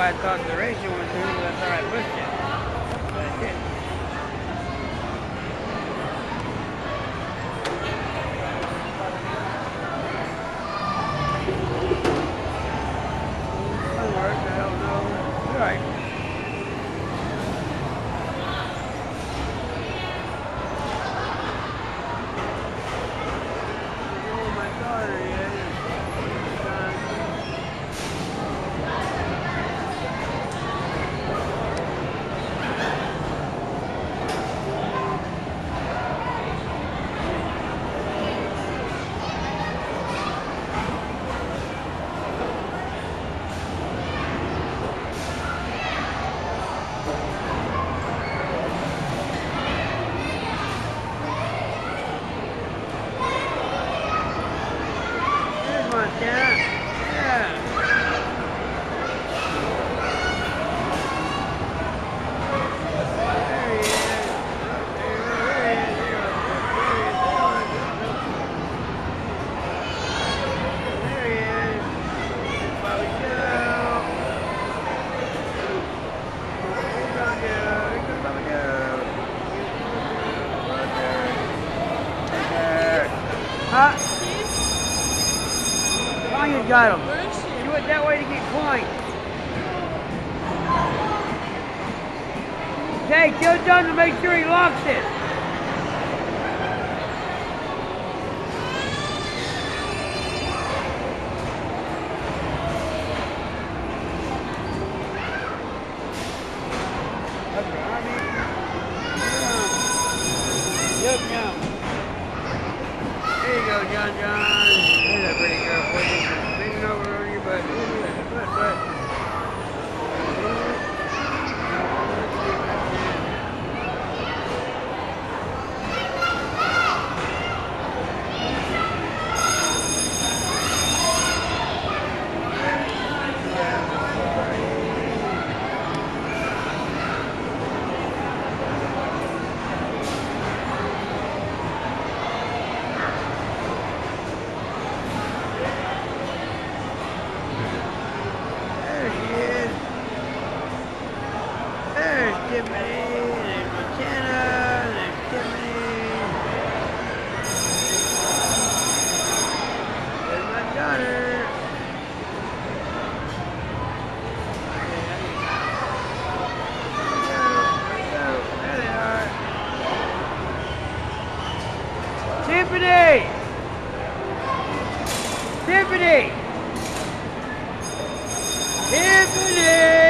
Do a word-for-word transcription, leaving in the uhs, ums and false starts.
why I thought the racing was through, because I thought I pushed it. But I didn't. It'll work, I don't know. All right. Yeah. Yeah. There he is. There he is. There he is. There's Bobby Joe. Here's Bobby Joe. Here comes Bobby Joe. Roger. Huh? You got him. He went that way to get coins. Okay, kill John to make sure he locks it. Yep, yum. There you go, John John. There's a pretty girl for you. Bending over on your butt. Butt, butt. There's McKenna, there's Tiffany. There's my daughter. There they are. Tiffany! Tiffany! Tiffany!